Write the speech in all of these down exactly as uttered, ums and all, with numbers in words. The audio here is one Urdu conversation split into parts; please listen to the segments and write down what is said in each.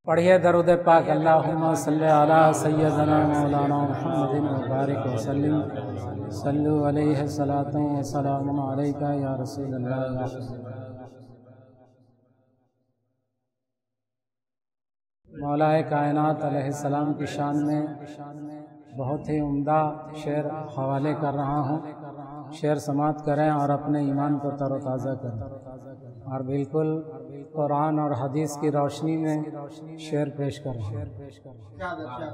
پڑھیے درود پاک اللہم صلی علی سیدنا مولانا محمد مبارک وسلم صلو علیہ الصلاۃ والسلام علیکہ یا رسول اللہ۔ مولا کائنات علیہ السلام کی شان میں بہت ہی عمدہ شعر حوالے کر رہا ہوں، شعر سماعت کریں اور اپنے ایمان کو تر و تازہ کریں، اور بالکل قرآن اور حدیث کی روشنی میں شعر پیش کر رہا ہوں۔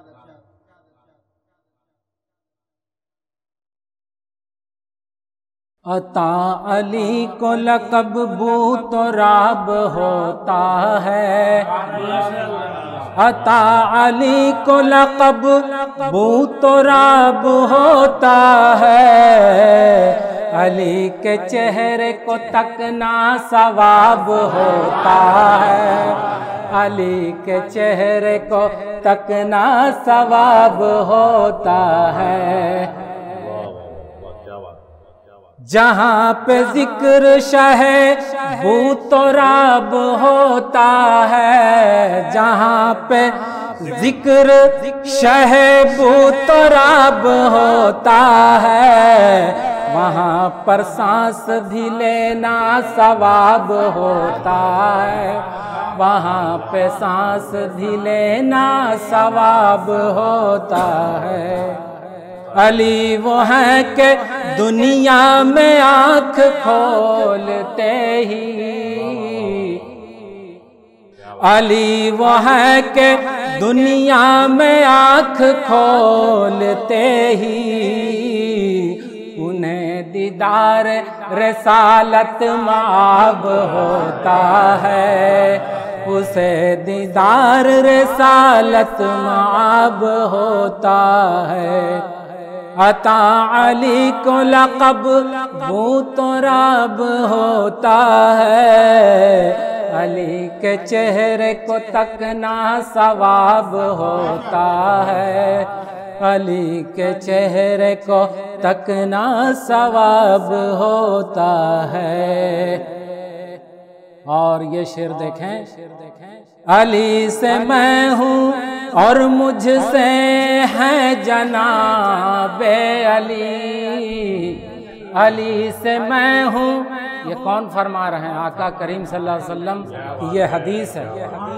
عطا علی کو لقب بو تو راب ہوتا ہے، عطا علی کو لقب بو تو راب ہوتا ہے، علی کے چہرے کو تکنا ثواب ہوتا ہے، علی کے چہرے کو تکنا ثواب ہوتا ہے۔ جہاں پہ ذکر شہ بو تو راب ہوتا ہے، جہاں پہ ذکر شہ بو تو راب ہوتا ہے، وہاں پر سانس بھی لینا ثواب ہوتا ہے، وہاں پہ سانس بھی لینا ثواب ہوتا ہے۔ علی وہ ہیں کہ دنیا میں آنکھ کھولتے ہی، علی وہ ہیں کہ دنیا میں آنکھ کھولتے ہی انہیں دیدار رسالت مآب ہوتا ہے، اسے دیدار رسالت مآب ہوتا ہے۔ عطا علی کو لقب بو تو راب ہوتا ہے، علی کے چہرے کو تکنا ثواب ہوتا ہے، علی کے چہرے کو تکنا ثواب ہوتا ہے۔ اور یہ شعر دیکھیں، علی سے میں ہوں اور مجھ سے ہے جناب علی، علی سے میں ہوں، یہ کون فرما رہے ہیں؟ آقا کریم صلی اللہ علیہ وسلم، یہ حدیث ہے۔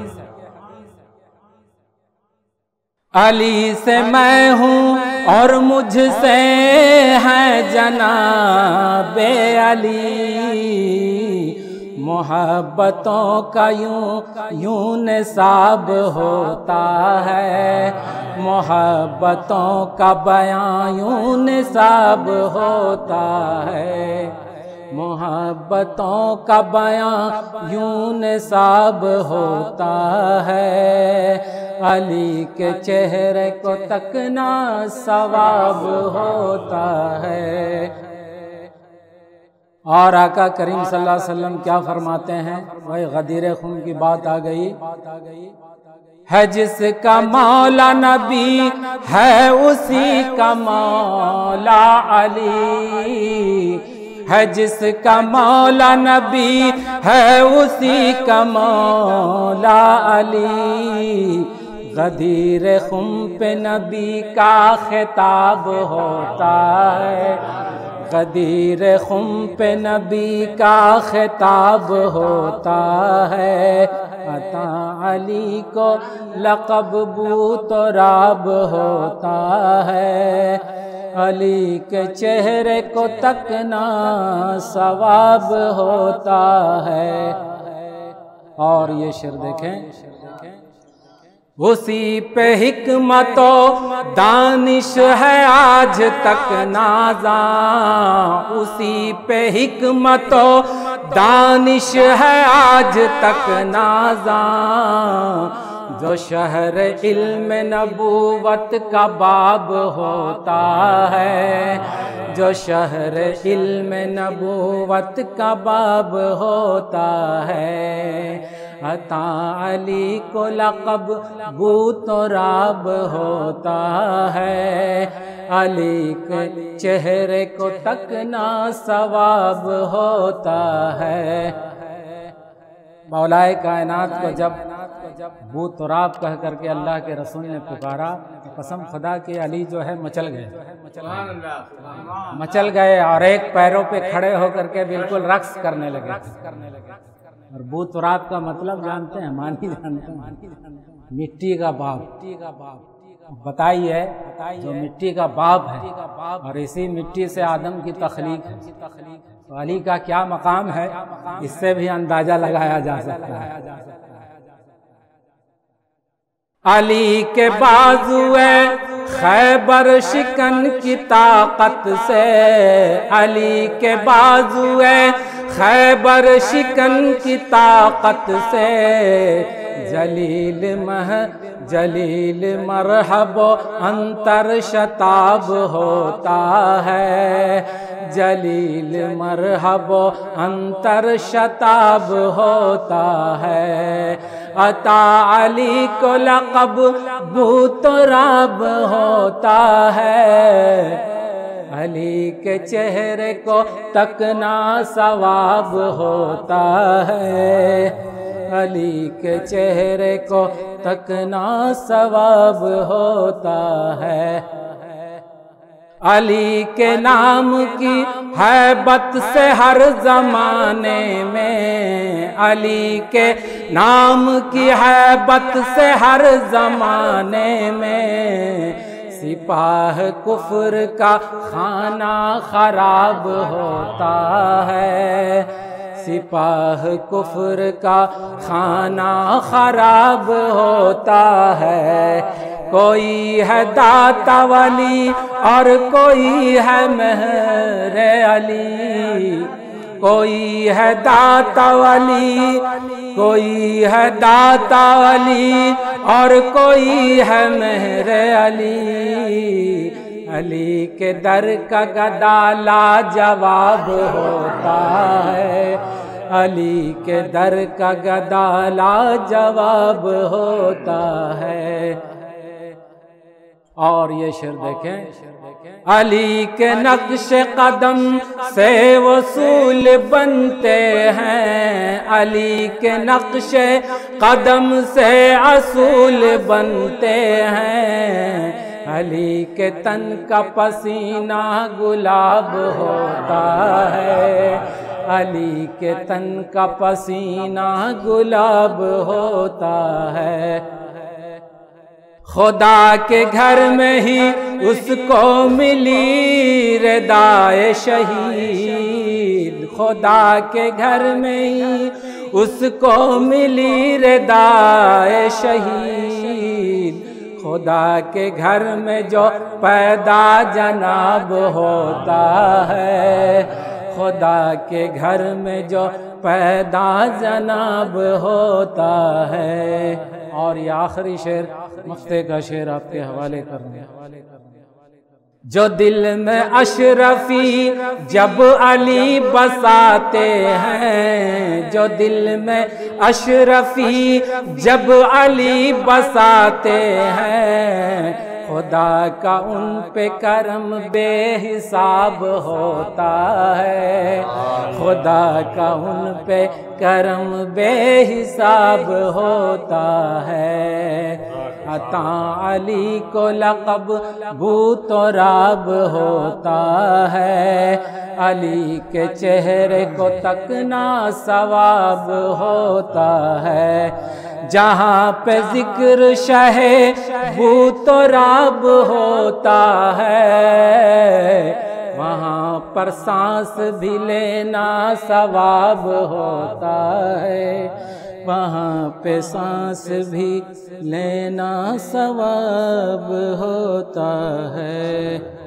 علی سے میں ہوں اور مجھ سے ہے جناب علی، محبتوں کا یوں یوں نصاب ہوتا ہے، محبتوں کا بیان یوں نصاب ہوتا ہے، محبتوں کا بیان یوں نصاب ہوتا ہے، علی کے چہرے کو تکنا ثواب ہوتا ہے۔ اور آقا کریم صلی اللہ علیہ وسلم کیا فرماتے ہیں؟ وہی غدیر خون کی بات آ گئی ہے، جس کا مولا نبی ہے اسی کا مولا علی، ہے جس کا مولا نبی ہے اسی کا مولا علی، غدیر خم پہ نبی کا خطاب ہوتا ہے، غدیر خم پہ نبی کا خطاب ہوتا ہے، عطا علی کو لقب بو تو راب ہوتا ہے، علی کے چہرے کو تکنا ثواب ہوتا ہے۔ اور یہ شعر دیکھیں، اسی پہ حکمت و دانش ہے آج تک نازاں، اسی پہ حکمت و دانش ہے آج تک نازاں، جو شہر علم نبوت کا باب ہوتا ہے، جو شہر علم نبوت کا باب ہوتا ہے، عطا علی کو لقب بو تو راب ہوتا ہے، علی کے چہرے کو تکنا ثواب ہوتا ہے۔ مولا کائنات کو جب بو تراب کہہ کر کے اللہ کے رسول نے پکارا، قسم خدا کہ علی جو ہے مچل گئے مچل گئے اور ایک پیروں پہ کھڑے ہو کر کے بالکل رقص کرنے لگے۔ اور بو تراب کا مطلب جانتے ہیں؟ مانی جانتے ہیں؟ مٹی کا باپ۔ بتائیے جو مٹی کا باپ ہے اور اسی مٹی سے آدم کی تخلیق ہے، تو علی کا کیا مقام ہے، اس سے بھی اندازہ لگایا جا سکتا ہے۔ علی کے بازوئے خیبر شکن کی طاقت سے، علی کے بازوئے خیبر شکن کی طاقت سے، جلیل مہ جلیل مرحب انتر شتاب ہوتا ہے، جلیل مرحب انتر شتاب ہوتا ہے، عطا علی کو لقب بو تراب ہوتا ہے، علی کے چہرے کو تکنا ثواب ہوتا ہے، علی کے چہرے کو تکنا ثواب ہوتا ہے۔ علی کے نام کی ہیبت سے ہر زمانے میں، علی کے نام کی ہیبت سے ہر زمانے میں، سپاہ کفر کا خانہ خراب ہوتا ہے، سپاہ کفر کا خانہ خراب ہوتا ہے، کوئی ہے داتا ولی اور کوئی ہے مہر علی، کوئی ہے داتا ولی کوئی ہے داتا ولی اور کوئی ہے مہر علی، علی کے در کا گدا لاجواب ہوتا ہے، علی کے در کا گدا لاجواب ہوتا ہے۔ اور یہ شعر دیکھیں، علی کے نقش قدم سے وصول بنتے ہیں، علی کے نقش قدم سے اصول بنتے ہیں، علی کے تن کا پسینہ گلاب ہوتا ہے، علی کے تن کا پسینہ گلاب ہوتا ہے۔ خدا کے گھر میں ہی اس کو ملی ردائے شہید، خدا کے گھر میں ہی اس کو ملی ردائے شہید، خدا کے گھر میں جو پیدا جناب ہوتا ہے، خدا کے گھر میں جو پیدا جناب ہوتا ہے۔ اور یہ آخری شعر مفتے کا شعر آپ کے حوالے کر رہے ہیں، جو دل میں اشرفی جب علی بساتے ہیں، جو دل میں اشرفی جب علی بساتے ہیں، خدا کا ان پہ کرم بے حساب ہوتا ہے، خدا کا ان پہ کرم بے حساب ہوتا ہے۔ عطا علی کو لقب بو تراب ہوتا ہے، علی کے چہرے کو تکنا ثواب ہوتا ہے، جہاں پہ ذکر شہ بو تراب ہوتا ہے، وہاں پر سانس بھی لینا ثواب ہوتا ہے، وہاں پہ سانس بھی لینا ثواب ہوتا ہے۔